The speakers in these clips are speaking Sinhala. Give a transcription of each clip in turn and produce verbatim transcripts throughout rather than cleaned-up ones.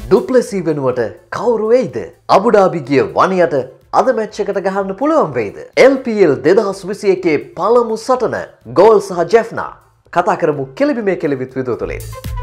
ඩුප්ලසී වෙනුවට කවුරු වෙයිද? අබුඩාබි ගිය වනියට අද මැච් එකට ගහන්න පුළුවන් වෙයිද? එල් පී එල් දෙදහස් විසි එකේ පළමු සටන ගෝල් සහ ජෙෆ්නා කතා කරමු කෙලිබිමේ කෙලිවිත් විදුව තුළින්.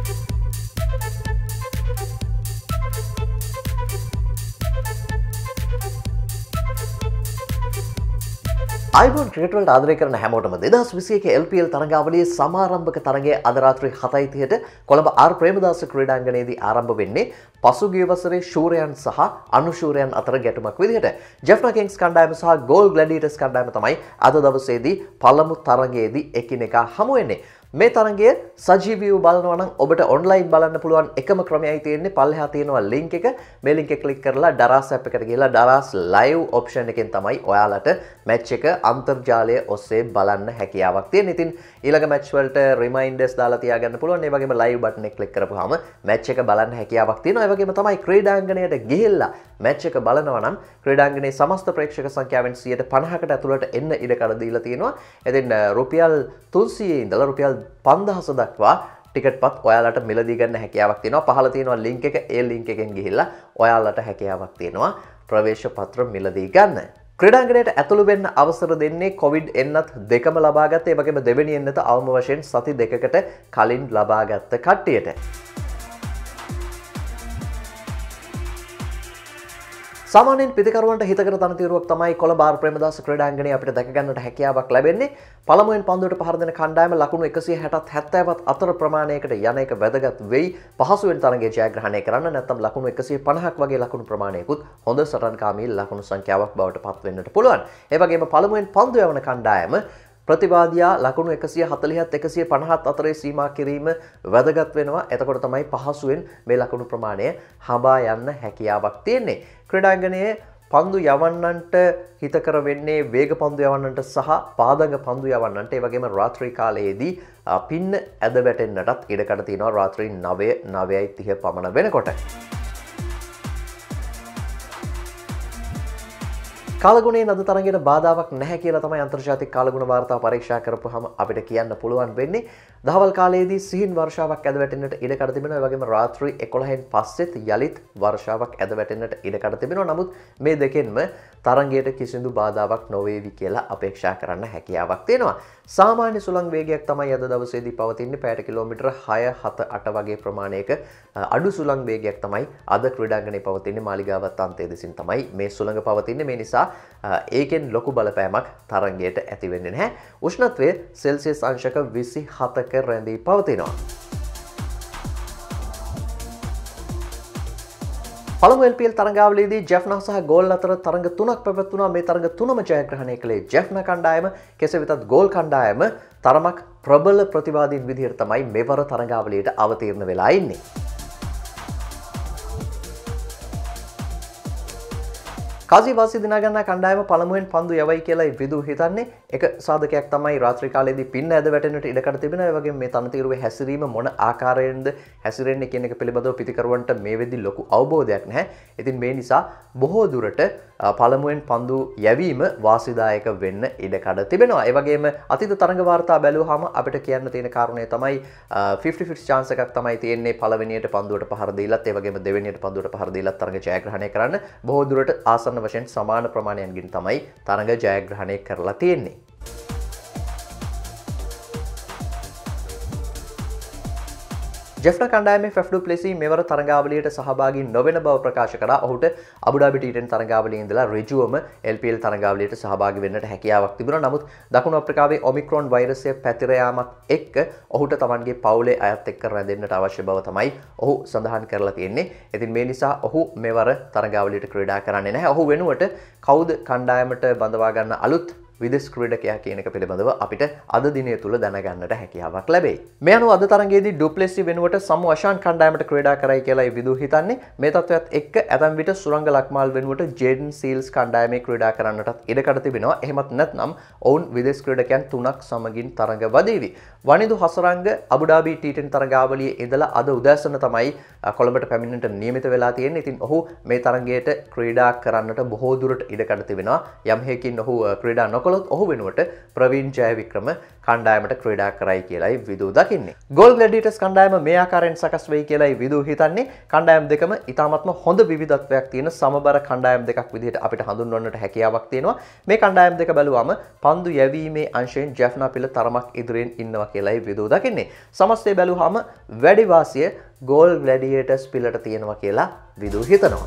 අයිබෝන් ක්‍රිකට් වලට ආදරය කරන හැමෝටම දෙදහස් විසි එකේ එල් පී එල් තරගාවලියේ සමාරම්භක තරගය අද රාත්‍රී හතයි තිහට කොළඹ ආර් ප්‍රේමදාස ක්‍රීඩාංගණයේදී ආරම්භ වෙන්නේ පසුගිය වසරේ ශූරයන් සහ අනුශූරයන් අතර ගැටුමක් විදිහට. ජෙෆ්නා කිංස් කණ්ඩායම සහ ගෝල් ග්ලැඩියටර්ස් කණ්ඩායම තමයි අද දවසේදී පළමු තරගයේදී එකිනෙකා හමු වෙන්නේ. මේ තරගය සජීවීව බලනවා නම් ඔබට ඔන්ලයින් බලන්න පුළුවන් එකම ක්‍රමයයි තියෙන්නේ. පල්ලෙහා තියෙනවා ලින්ක් එක. මේ ලින්ක් එක ක්ලික් කරලා Daraz app එකට ගිහලා Daraz live option එකෙන් තමයි ඔයාලට මැච් එක අන්තර්ජාලය ඔස්සේ බලන්න හැකියාවක් තියෙන්නේ. ඉතින් ඊළඟ මැච් වලට රිමයින්ඩර්ස් දාලා තියාගන්න පුළුවන්. ඒ වගේම live button එක ක්ලික් කරපුවාම මැච් එක බලන්න හැකියාවක් තියෙනවා. ඒ වගේම තමයි ක්‍රීඩාංගණයට ගිහිල්ලා මැච් එක බලනවා නම් ක්‍රීඩාංගණයේ සමස්ත ප්‍රේක්ෂක සංඛ්‍යාවෙන් සියයට පනහකට ඇතුළට එන්න ඉඩ කඩ දීලා තියෙනවා. ඉතින් රුපියල් තුන්සියයේ ඉඳලා රුපියල් පන්දහස දක්වා ටිකට් පත් ඔයාලට මිලදී ගන්න හැකියාවක් තියෙනවා. පහළ තියෙනවා ලින්ක් එක. ඒ ලින්ක් එකෙන් ගිහිල්ලා ඔයාලට හැකියාවක් තියෙනවා ප්‍රවේශ පත්‍ර මිලදී ගන්න. ක්‍රීඩාංගණයට ඇතුළු වෙන්න අවසර දෙන්නේ කොවිඩ් එන්නත් දෙකම ලබාගත්ත, ඒ වගේම දෙවෙනි එන්නත අවම වශයෙන් සති දෙකකට කලින් ලබාගත්ත කට්ටියට. සාමාන්‍යයෙන් පිතිකරුවන්ට හිතකර තනතිරුවක් තමයි කොළඹ ආර් ප්‍රේමදාස ක්‍රීඩාංගණයේ අපිට දැක ගන්නට හැකියාවක් ලැබෙන්නේ. පළමුවෙන් පන්දුවට පහර දෙන කණ්ඩායම ලකුණු එකසිය හැටත් හැත්තෑවත් අතර ප්‍රමාණයකට යන එක වැදගත් වෙයි. පහසුවෙන් තරගය ජයග්‍රහණය කරන්න නැත්නම් ලකුණු එකසිය පනහක් වගේ ලකුණු ප්‍රමාණයකුත් හොඳ සටන්කාමී ලකුණු සංඛ්‍යාවක් බවට පත් වෙන්නට පුළුවන්. ඒ වගේම පළමුවෙන් පන්දු යවන කණ්ඩායම ප්‍රතිවාදියා ලකුණු එකසිය හතළිහත් එකසිය පනහත් අතරේ සීමා කිරීම වැදගත් වෙනවා. එතකොට තමයි පහසුවෙන් මේ ලකුණු ප්‍රමාණය හඹා යන්න හැකියාවක් තියෙන්නේ. ක්‍රීඩාංගණයේ පන්දු යවන්නන්ට හිතකර වෙන්නේ වේග පන්දු යවන්නන්ට සහ පාදඟ පන්දු යවන්නන්ට. ඒ වගේම රාත්‍රී කාලයේදී පින්න ඇද වැටෙන්නටත් ඉඩකඩ තියෙනවා රාත්‍රී නවය නවයයි තිහ පමණ වෙනකොට. කාලගුණයේ නද තරගයට බාධාවක් නැහැ කියලා තමයි අන්තර්ජාතික කාලගුණ වාර්තා පරීක්ෂා කරපුවාම අපිට කියන්න පුළුවන් වෙන්නේ. දහවල් කාලයේදී සිහින් වර්ෂාවක් ඇද වැටෙන්නට ඉඩකඩ තිබෙනවා. ඒ වගේම රාත්‍රී එකොළහෙන් පස්සෙත් යලිත් වර්ෂාවක් ඇද වැටෙන්නට ඉඩකඩ තිබෙනවා. නමුත් මේ දෙකෙන්ම තරගයට කිසිදු බාධාවක් නොවේවි කියලා අපේක්ෂා කරන්න හැකියාවක් තියෙනවා. සාමාන්‍ය සුළං වේගයක් තමයි අද දවසේදී පවතින්නේ. පැයට කිලෝමීටර හය හත අට වගේ ප්‍රමාණයක අඩු සුළං වේගයක් තමයි අද ක්‍රීඩාංගණයේ පවතින්නේ. මාලිගාවත් අන්තයේ දෙසින් තමයි මේ සුළඟ පවතින්නේ. මේ නිසා ඒකෙන් ලොකු බලපෑමක් තරගයට ඇති වෙන්නේ නැහැ. උෂ්ණත්වය සෙල්සියස් අංශක විසි හතක රැඳී පවතිනවා. පළමු එල් පී එල් තරගාවලියේදී ජෙෆ්නා සහ ගෝල් අතර තරග තුනක් පැවැත්වුණා. මේ තරග තුනම ජයග්‍රහණය කළේ ජෙෆ්නා කණ්ඩායම. කෙසේ වෙතත් ගෝල් කණ්ඩායම තරමක් ප්‍රබල ප්‍රතිවාදීන් විදිහට තමයි මෙවර තරගාවලියට අවතීර්ණ වෙලා ඉන්නේ. කාසි වාසි දිනා ගන්නා කණ්ඩායම පළමුවෙන් පන්දු යවයි කියලා විදු හිතන්නේ. එක සාධකයක් තමයි රාත්‍රී කාලයේදී පින්න ඇද වැටෙන්නට ඉඩකඩ තිබෙනවා. ඒ වගේම මේ තනතිරුවේ හැසිරීම මොන ආකාරයෙන්ද හැසිරෙන්නේ කියන එක පිළිබඳව පිතිකරුවන්ට මේ වෙද්දි ලොකු අවබෝධයක් නැහැ. ඉතින් මේ නිසා බොහෝ දුරට පළමුවෙන් පන්දු යැවීම වාසිදායක වෙන්න ඉඩකඩ තිබෙනවා. ඒ වගේම අතීත තරඟ වාර්තා බැලුවාම අපිට කියන්න තියෙන කාරණේ තමයි ෆිෆ්ටි ෆිෆ්ටි chance එකක් තමයි තියෙන්නේ පළවෙනියට පන්දුවට පහර දීලත් ඒ වගේම දෙවෙනියට පන්දුවට පහර දීලත් තරඟ ජයග්‍රහණය කරන්න. බොහෝ දුරට ආසන්න වශයෙන් සමාන ප්‍රමාණයන්ගින් තමයි තරඟ ජයග්‍රහණය කරලා තියෙන්නේ. ජෙෆ්නා කණ්ඩායමේ ෆැෆ් ඩු ප්ලෙසී මෙවර තරගාවලියට සහභාගී නොවන බව ප්‍රකාශ කළා. ඔහුට අබුඩාබි ටී ටෙන් තරගාවලියේ ඉඳලා ඍජුවම එල් පී එල් තරගාවලියට සහභාගී වෙන්නට හැකියාවක් තිබුණා. නමුත් දකුණු අප්‍රිකාවේ ඔමික්‍රෝන් වෛරසය පැතිර යාමත් එක්ක ඔහුට තමන්ගේ පවුලේ අයත් එක්ක රැඳෙන්නට අවශ්‍ය බව තමයි ඔහු සඳහන් කරලා තියෙන්නේ. ඉතින් මේ නිසා ඔහු මෙවර තරගාවලියට ක්‍රීඩා කරන්නේ නැහැ. ඔහු වෙනුවට කවුද කණ්ඩායමට බඳවා ගන්න අලුත් විදේශ ක්‍රීඩකයා කියන එක පිළිබඳව අපිට අද දිනය තුල දැනගන්නට හැකියාවක් ලැබෙයි. මේ අනුව අද තරගයේදී ඩුප්ලෙසි වෙනුවට සමු අෂාන් කණ්ඩායමට ක්‍රීඩා කරයි කියලා විදු හිතන්නේ. මේ තත්ත්වයත් එක්ක ඇතැම් විට සුරංග ලක්මාල් වෙනුවට ජේඩන් සීල්ස් කණ්ඩායමේ ක්‍රීඩා කරන්නටත් ඉඩකඩ තිබෙනවා. එහෙමත් නැත්නම් ඔවුන් විදේශ ක්‍රීඩකයන් තුනක් සමගින් තරඟ වදීවි. Wanindu Hasaranga Abu Dhabi T ten තරගාවලියේ ඉඳලා අද උදෑසන තමයි කොළඹට පැමිණෙන්නට නියමිත වෙලා තියෙන්නේ. ඉතින් ඔහු මේ තරගයට ක්‍රීඩා කරන්නට බොහෝ දුරට ඉඩකඩ තිබෙනවා. යම් හේකින් ඔහු ක්‍රීඩා නොකළ කළොත් ඔහු වෙනුවට ප්‍රවීන් ජයවික්‍රම කණ්ඩායමට ක්‍රීඩා කරයි කියලායි විදු දකින්නේ. ගෝල් ග්ලැඩියටර්ස් කණ්ඩායම මේ ආකාරයෙන් සකස් වෙයි කියලායි විදු හිතන්නේ. කණ්ඩායම් දෙකම ඉතාමත්ම හොඳ විවිධත්වයක් තියෙන සමබර කණ්ඩායම් දෙකක් විදිහට අපිට හඳුන්වන්නට හැකියාවක් තියෙනවා. මේ කණ්ඩායම් දෙක බැලුවම පන්දු යැවීමේ අංශයෙන් ජෙෆ්නා පිළ තරමක් ඉදිරියෙන් ඉන්නවා කියලායි විදු දකින්නේ. සමස්තය බැලුවම වැඩි වාසිය ගෝල් ග්ලැඩියටර්ස් පිළට තියෙනවා කියලා විදු හිතනවා.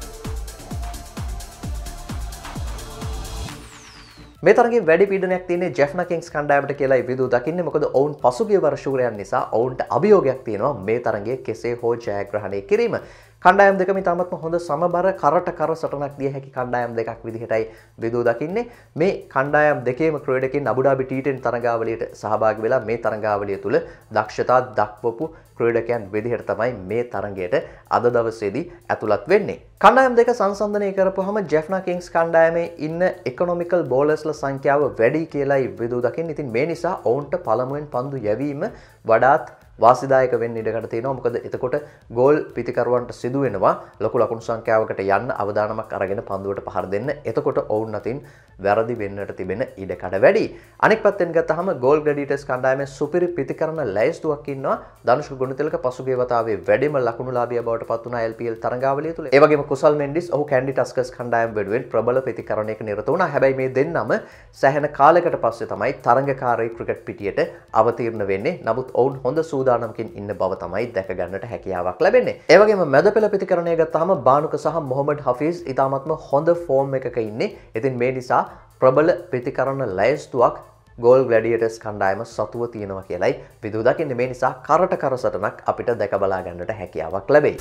මේ තරගේ වැඩි පීඩනයක් තියෙන්නේ ජෙෆ්නා කිංස් කණ්ඩායමට කියලායි විදු දකින්නේ. මොකද ඔවුන් පසුගිය වර ශූරයන් නිසා ඔවුන්ට අභියෝගයක් තියෙනවා මේ තරගයේ කෙසේ හෝ ජයග්‍රහණය කිරීම. කණ්ඩායම් දෙකම ඉතාමත්ම හොඳ සමබර කරට කර සටනක් දිය හැකි කණ්ඩායම් දෙකක් විදිහටයි විදු දකින්නේ. මේ කණ්ඩායම් දෙකේම ක්‍රීඩකයන් අබුඩාබි ටී ටෙන් තරගාවලියට සහභාගී වෙලා මේ තරගාවලිය තුල දක්ෂතා දක්වපු ක්‍රීඩකයන් විදිහට තමයි මේ තරගයට අද දවසේදී ඇතුළත් වෙන්නේ. කණ්ඩායම් දෙක සංසන්දනය කරපුවාම ජෙෆ්නා කිංස් කණ්ඩායමේ ඉන්න ඉකොනොමිකල් බෝලර්ස්ලා සංඛ්‍යාව වැඩි කියලායි විදු දකින්නේ. ඉතින් මේ නිසා ඔවුන්ට පළමුවෙන් පන්දු යැවීම වඩාත් වාසිදායක වෙන්න ඉඩකට තියෙනවා. මොකද එතකොට ගෝල් පිතිකරුවන්ට සිදු වෙනවා ලොකු ලකුණු සංඛ්‍යාවකට යන්න අවදානමක් අරගෙන පන්දුවට පහර දෙන්න. එතකොට ඔවුන් අතින් වැරදි වෙන්නට තිබෙන ඉඩකඩ වැඩි. අනෙක් පැත්තෙන් ගත්තහම ගෝල් ග්ලැඩියටර්ස් කණ්ඩායමේ සුපිරි පිතිකරන ලැයිස්තුවක් ඉන්නවා. ධනුෂ්ක ගුණතිලක පසුගිය වතාවේ වැඩිම ලකුණුලාභියා බවට පත් වුණා එල් පී එල් තරගාවලිය තුල. ඒ වගේම කුසල් මෙන්ඩිස් ඔහු කැන්ඩි ටස්කර්ස් කණ්ඩායම වෙනුවෙන් ප්‍රබල පිතිකරණයක නිරත වුණා. හැබැයි මේ දෙන්නම සැහෙන කාලයකට පස්සේ තමයි තරගකාරී ක්‍රිකට් පිටියට අවතීර්ණ වෙන්නේ. නමුත් ඔවුන් හොඳ සූදානමකින් ඉන්න බව තමයි දැක ගන්නට හැකියාවක් ලැබෙන්නේ. ඒ වගේම මැද පෙළ පිතිකරණය ගත්තාම බානුක සහ මොහමඩ් හෆීස් ඉතාමත්ම හොඳ ෆෝම් එකක ඉන්නේ. ඉතින් මේ නිසා ප්‍රබල පිතිකරණ ලැයිස්තුවක් ගෝල් ග්ලැඩියටර්ස් කණ්ඩායම සතුව තියෙනවා කියලයි විදු දකින්නේ. මේ නිසා කරට කර සටනක් අපිට දැක බලා ගන්නට හැකියාවක් ලැබෙයි.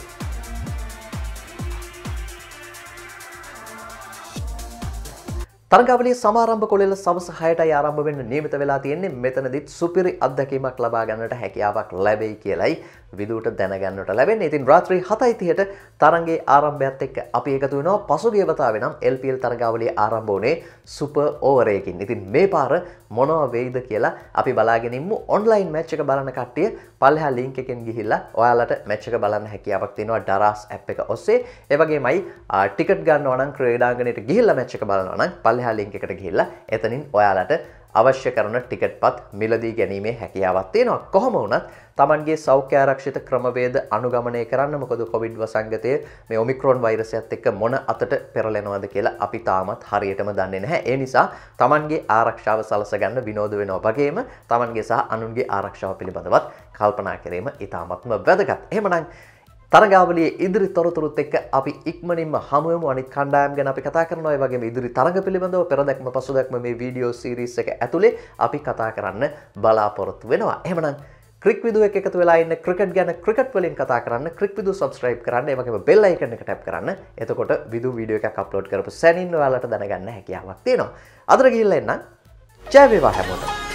තරගාවලිය සමාරම්භ කොළෙල සවස හයටයි ආරම්භ වෙන්න නියමිත වෙලා තියෙන්නේ. මෙතනදිත් සුපිරි අත්දැකීමක් ලබා ගන්නට හැකියාවක් ලැබෙයි කියලයි විදුට දැනගන්නට ලැබෙන්නේ. ඉතින් රාත්‍රී හතයි තිහට තරගයේ ආරම්භයත් එක්ක අපි එකතු වෙනවා. පසුගිය වතාවේ නම් එල් පී එල් තරගාවලිය ආරම්භ වුණේ සුපර් ඕවරයකින්. ඉතින් මේ පාර මොනවා වෙයිද කියලා අපි බලාගෙන ඉමු. ඔන්ලයින් මැච් එක බලන කට්ටිය පල්ලෙහා ලින්ක් එකෙන් ගිහිල්ලා ඔයාලට මැච් එක බලන්න හැකියාවක් තියෙනවා Daraz app එක ඔස්සේ. ඒ වගේමයි ටිකට් ගන්නවා නම් ක්‍රීඩාංගණයට ගිහිල්ලා මැච් එක බලනවා නම් පල්ලෙහා ලින්ක් එකට ගිහිල්ලා එතනින් ඔයාලට අවශ්‍ය කරන ටිකට්පත් මිලදී ගැනීමේ හැකියාවක් තියෙනවා. කොහොම වුණත් Tamanගේ සෞඛ්‍ය ආරක්ෂිත ක්‍රමවේද අනුගමනය කරන්න. මොකද කොවිඩ් වසංගතය මේ ඔමික්‍රෝන් වෛරසයත් එක්ක මොන අතට පෙරලෙනවද කියලා අපි තාමත් හරියටම දන්නේ නැහැ. ඒ නිසා Tamanගේ ආරක්ෂාව සලස ගන්න විනෝද වෙනවා වගේම Tamanගේ සහ අනුන්ගේ ආරක්ෂාව පිළිබඳවත් කල්පනා කිරීම ඉතාමත්ම වැදගත්. එහෙමනම් තරගාවලියේ ඉදිරි තොරතුරුත් එක්ක අපි ඉක්මනින්ම හමු වෙමු. අනිත් කණ්ඩායම් ගැන අපි කතා කරනවා. ඒ වගේම ඉදිරි තරග පිළිබඳව පෙරදැක්ම පසුදැක්ම මේ වීඩියෝ සීරීස් එක ඇතුලේ අපි කතා කරන්න බලාපොරොත්තු වෙනවා. එහෙමනම් ක්‍රික් විදු එක එකතු වෙලා ඉන්න ක්‍රිකට් ගැන ක්‍රිකට් වලින් කතා කරන්න ක්‍රික් විදු සබ්ස්ක්‍රයිබ් කරන්න. ඒ වගේම බෙල් අයිකන් එක ටැප් කරන්න. එතකොට විදු වීඩියෝ එකක් අප්ලෝඩ් කරපු සැනින් ඔයාලට දැනගන්න හැකියාවක් තියෙනවා. අදට ගිහිල්ලා එන්න. ජය වේවා හැමෝටම.